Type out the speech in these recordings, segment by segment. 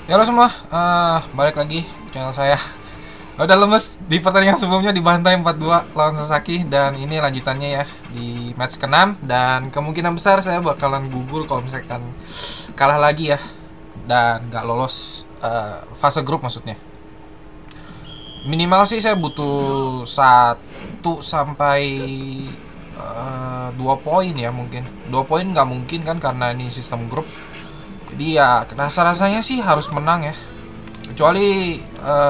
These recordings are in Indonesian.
Ya halo semua, balik lagi channel saya. Udah lemes di pertandingan sebelumnya dibantai 4-2 lawan Sasaki. Dan ini lanjutannya ya di match ke-6. Dan kemungkinan besar saya bakalan gugur kalau misalkan kalah lagi ya. Dan gak lolos fase grup maksudnya. Minimal sih saya butuh 1 sampai 2 poin ya mungkin. 2 poin nggak mungkin kan karena ini sistem grup. Jadi ya rasa-rasanya sih harus menang ya. Kecuali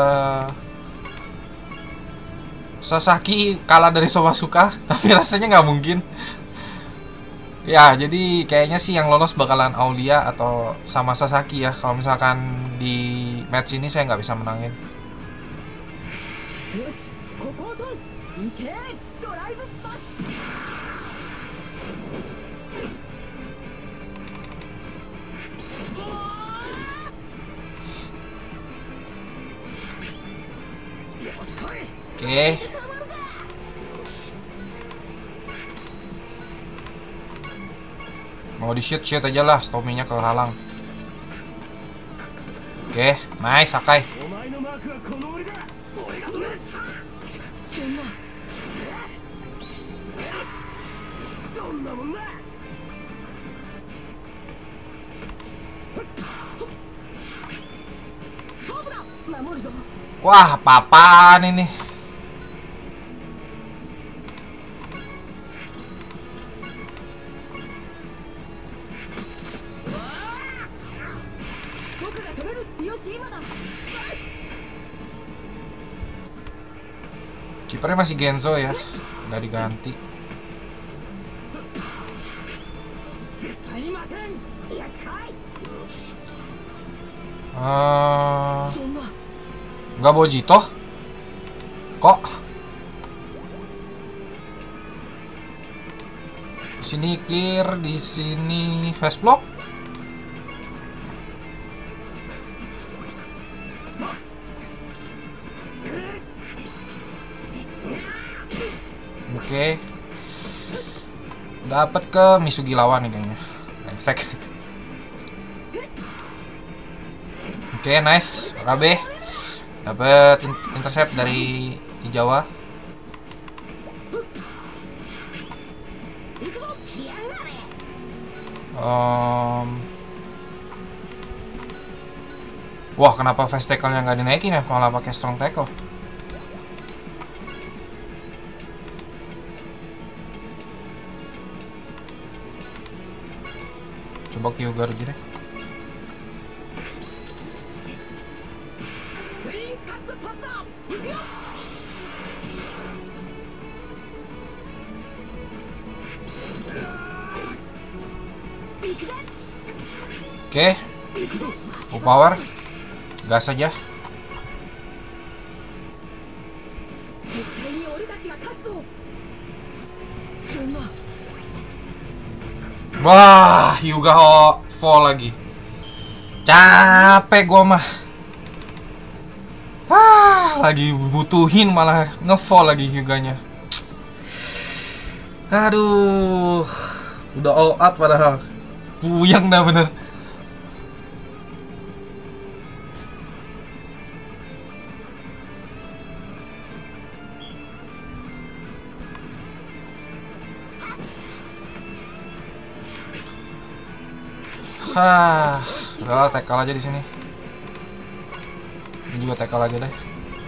Sasaki kalah dari Somasuka, tapi rasanya nggak mungkin. Ya, jadi kayaknya sih yang lolos bakalan Aulia atau sama Sasaki ya. Kalau misalkan di match ini saya nggak bisa menangin. よしここを通す行けドライブパス Oke. Mau di shoot aja lah, Stominya kehalang. Oke, nice Sakai. お前のマークはこの俺だ俺が止めるそんなどんなもんだ 勝負だ守るぞ Wah, apa-apaan ini? 僕が止めるよし今だ Kipernya masih Genzo ya, nggak diganti. ありませんよし来い そんな Nggak Bojito? Kok? Di sini clear, di sini fast block. Oke. Dapat ke Misugi lawan nih kayaknya. Brengsek. Oke, nice. Rabe. Dapat intercept dari Ijawa. Wah, kenapa fast tackle-nya nggak dinaikin ya? Malah pakai strong tackle. Coba Kyuga aja deh. クリーンカットパスだ行くよ Oke. Full power. Gas aja. 絶対に俺たちが勝つぞそんな Wah, Hyuga fall lagi. Capek gua mah. Lagi butuhin malah nge-fall lagi Hyuganya. Aduh. Udah all out padahal. Puyeng dah bener. Udah tackle aja di sini. Ini juga tackle aja deh.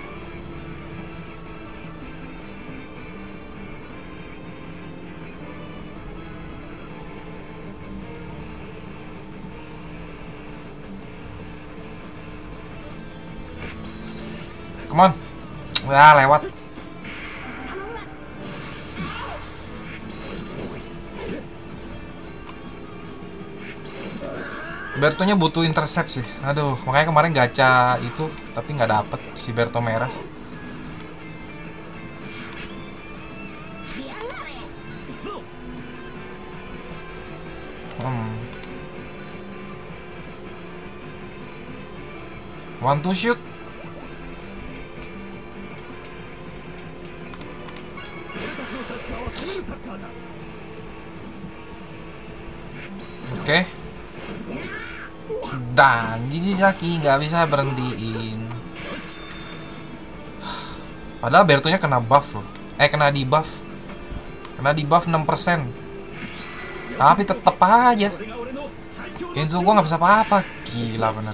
Come on. Ya, lewat. Bertonya butuh intercept sih. Aduh, makanya kemarin gacha itu tapi nggak dapet si Berto merah. Want to shoot? Oke. Dan Jijisaki nggak bisa berhentiin. Padahal Bertonya kena buff loh. Kena debuff. Kena debuff 6%. Tapi tetep aja Genzo gua nggak bisa apa-apa. Gila bener.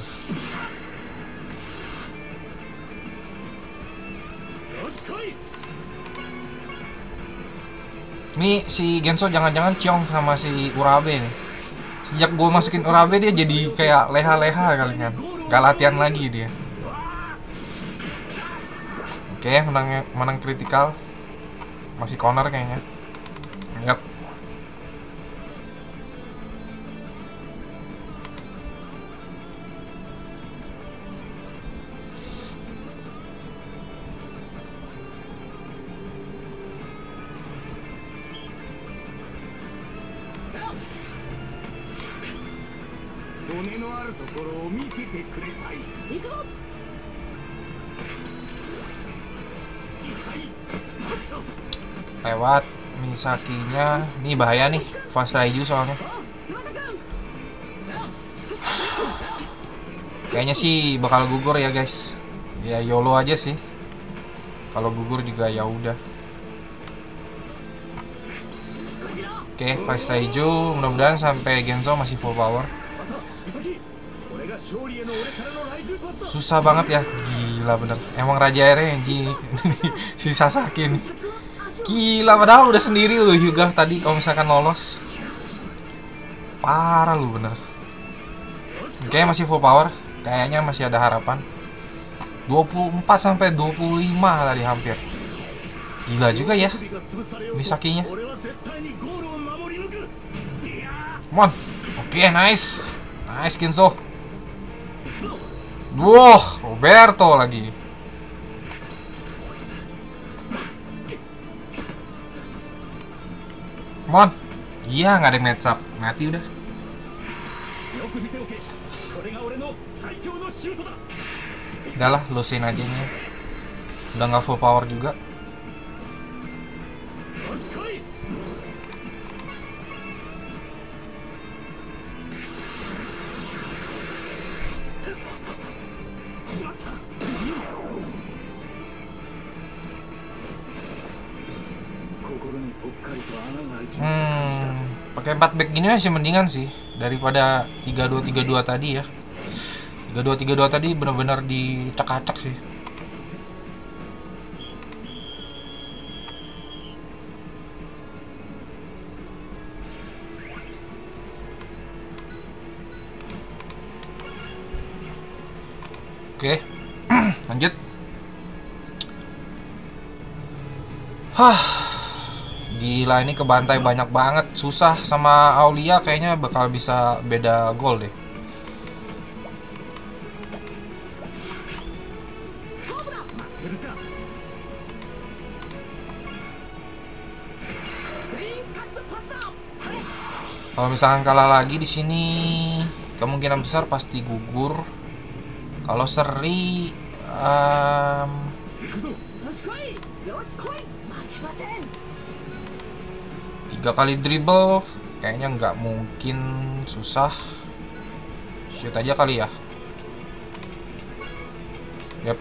Ini si Genso jangan-jangan ciong sama si Urabe nih. Sejak gue masukin Urabe dia jadi kayak leha-leha kali kan. Gak latihan lagi dia. Oke, menang kritikal. Masih corner kayaknya. Yap. Lewat Misakinya. Nih bahaya nih Fast Raiju soalnya. Kayaknya sih bakal gugur ya guys. Ya YOLO aja sih. Kalau gugur juga ya udah. Oke, Fast Raiju. Mudah-mudahan sampai Genzo masih full power. Susah banget ya. Gila bener. Emang Raja RNG si Sasaki nih. Gila, padahal udah sendiri loh Hyuga tadi kalau misalkan lolos. Parah lu bener. Kayaknya masih full power. Kayaknya masih ada harapan. 24 sampai 25 tadi hampir. Gila juga ya Misakinya. Come on. Oke, nice. Nice Genzo. Wah, Roberto lagi. Come on. Iya, nggak ada match up. Mati udah. Udah lah, lusin aja nih. Udah nggak full power juga. Pakai 4 back gini masih mendingan sih daripada 3232 tadi ya. 3232 tadi benar-benar dicak-acak sih. Oke. Lanjut. Gila, ini kebantai banyak banget. Susah sama Aulia kayaknya bakal bisa beda gol deh. Kalau misalkan kalah lagi di sini, kemungkinan besar pasti gugur. Kalau seri 3 kali dribble kayaknya nggak mungkin. Susah. Shoot aja kali ya. Yep.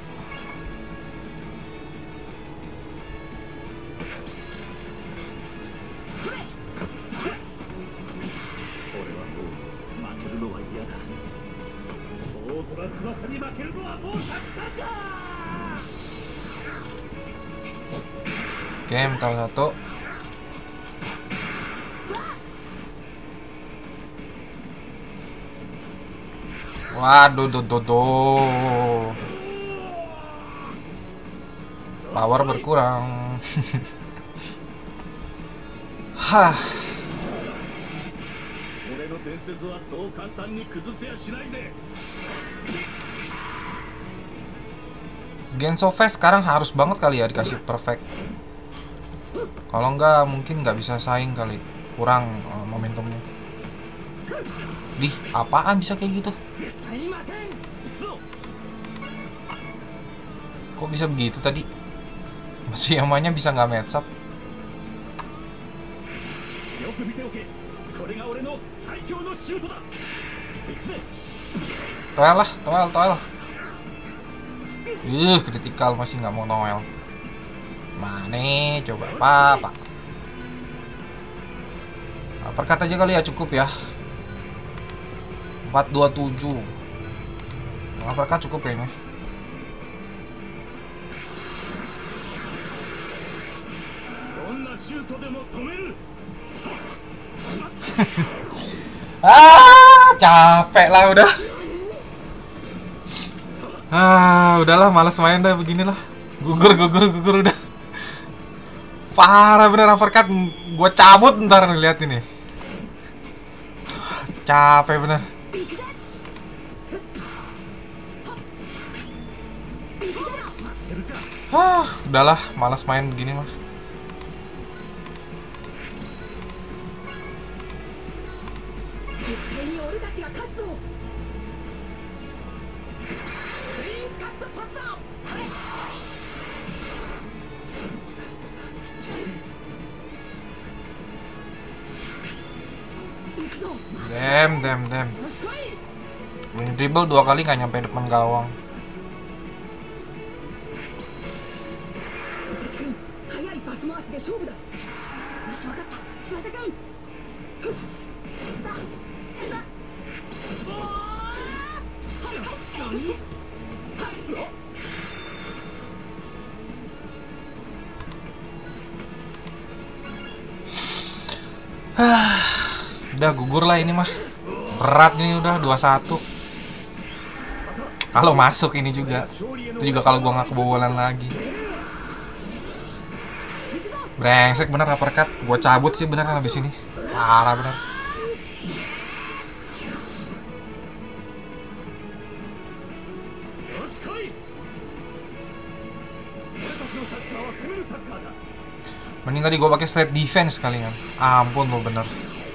Oke, mental 1. Waduh, power berkurang. Hah. Genso Fest sekarang harus banget kali ya dikasih perfect. Kalau enggak mungkin nggak bisa saing kali. Kurang momentumnya. Dih, apaan bisa kayak gitu? Kok bisa begitu tadi? Masih Yamanya bisa nggak match up? Toel lah, toel. Kritikal masih nggak mau toel. Mana coba apa? Uppercut aja kali ya, cukup ya. 427. Uppercut cukup kayaknya. Capek lah udah. Udahlah, malas main dah beginilah. Gugur udah. Parah bener uppercut, gua cabut ntar lihat ini. Capek bener. Udahlah, malas main begini mah. Damn. Wing dribble 2 kali nggak nyampe depan gawang. Udah gugur lah ini mah. Berat nih udah 2-1. Kalau masuk ini juga. Itu juga kalau gua nggak kebobolan lagi. Brengsek bener uppercut. Gua cabut sih bener habis ini. Parah bener. Mending tadi gue pakai straight defense kalian. Ampun lo bener.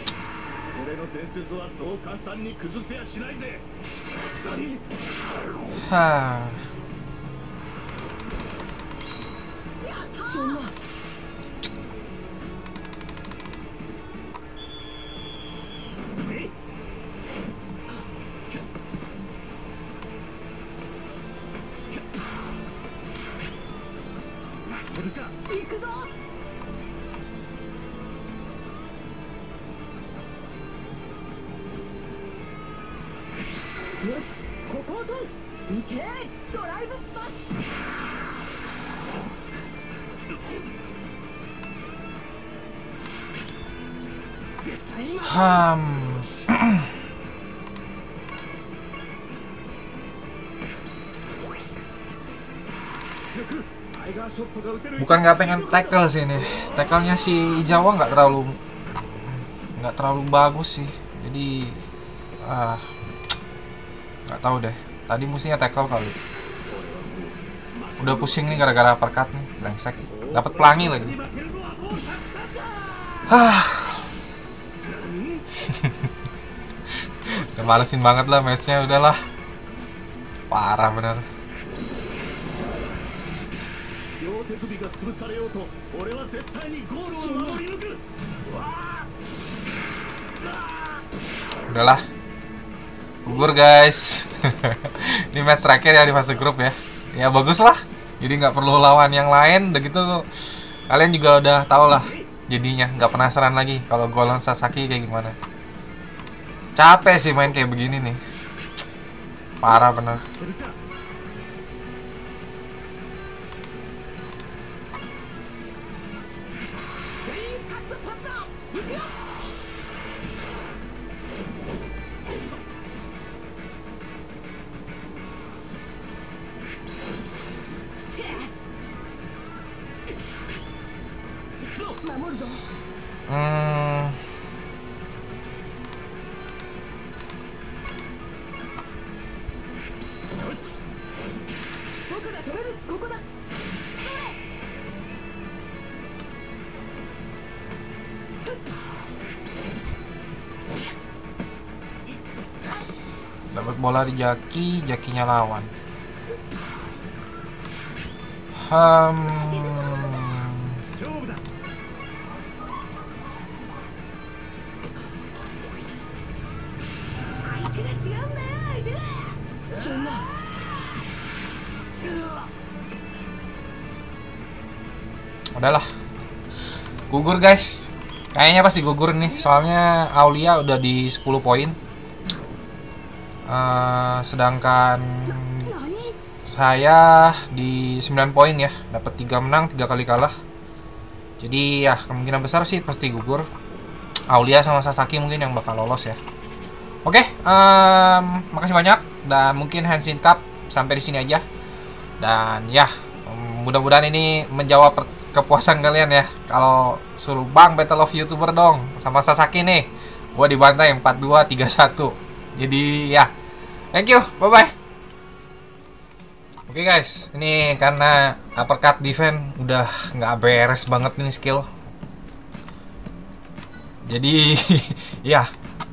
Bukan nggak pengen tackle sih ini. Tackle-nya si Jawa nggak terlalu bagus sih. Jadi nggak tahu deh. Tadi mestinya tackle kali. Udah pusing nih gara-gara uppercut nih, brengsek. Dapat pelangi lagi. Udah malesin banget lah matchnya, udahlah. Parah bener. Udahlah. Gugur guys. Ini match terakhir ya di fase grup ya. Ya bagus lah. Jadi nggak perlu lawan yang lain. Udah gitu kalian juga udah tau lah jadinya. Nggak penasaran lagi kalau gue lawan Sasaki kayak gimana. Capek sih main kayak begini nih. Parah bener. Dapat bola di Jaki, Jakinya lawan. Udahlah. Gugur guys. Kayaknya pasti gugur nih, soalnya Aulia udah di 10 poin. Sedangkan saya di 9 poin ya, dapat 3 menang, 3 kali kalah. Jadi ya kemungkinan besar sih pasti gugur. Aulia sama Sasaki mungkin yang bakal lolos ya. Oke, makasih banyak dan mungkin Henshin Cup sampai di sini aja. Dan ya, mudah-mudahan ini menjawab kepuasan kalian ya. Kalau suruh Bang Battle of YouTuber dong sama Sasaki nih, gua dibantai 4-2 3-1. Jadi ya, thank you, bye bye. Oke guys, ini karena uppercut defense udah nggak beres banget nih skill. Jadi ya,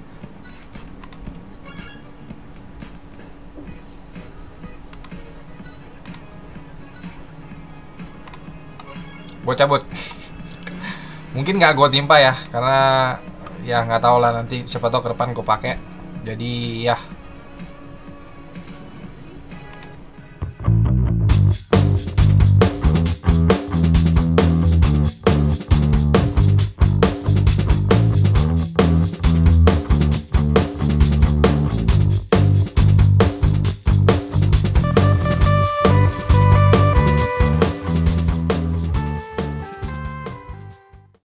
gue cabut. Mungkin nggak gue timpa ya, karena ya nggak tahu lah, nanti siapa tahu ke depan gue pakai. Jadi ya.